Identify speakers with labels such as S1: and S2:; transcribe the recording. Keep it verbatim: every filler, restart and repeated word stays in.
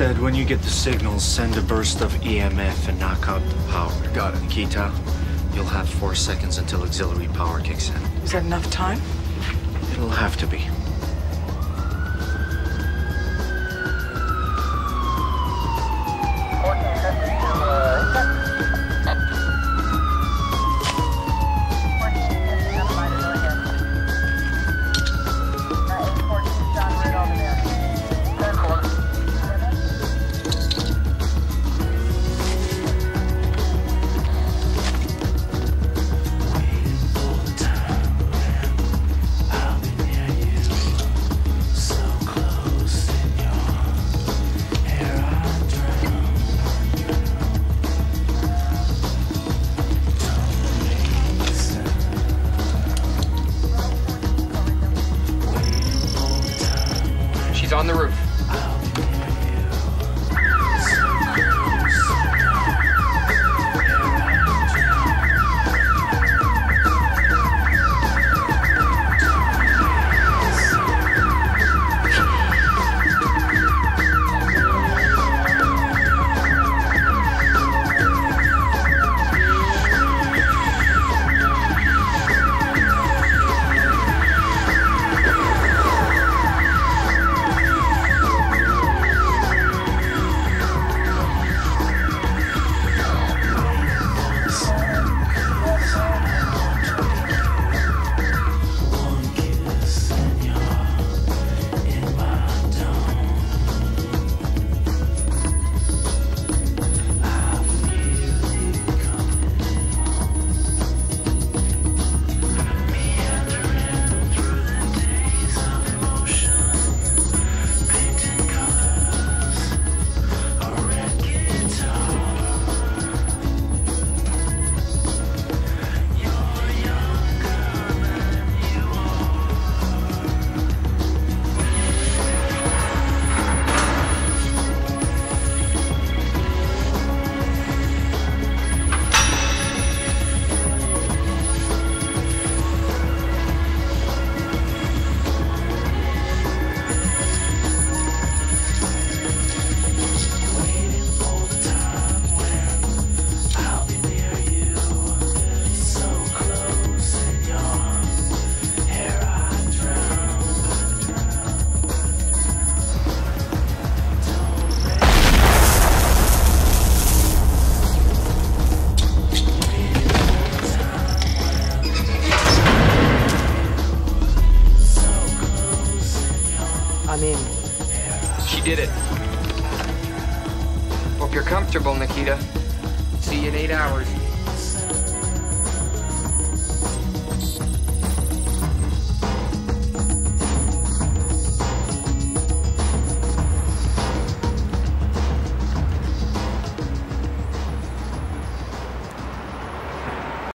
S1: Ted, when you get the signals, send a burst of E M F and knock out the power.
S2: Got it.
S1: Nikita, you'll have four seconds until auxiliary power kicks in.
S3: Is that enough time?
S1: It'll have to be.
S2: She's on the roof.
S3: I'm in.
S2: She did it. Hope you're comfortable, Nikita. See you in eight hours.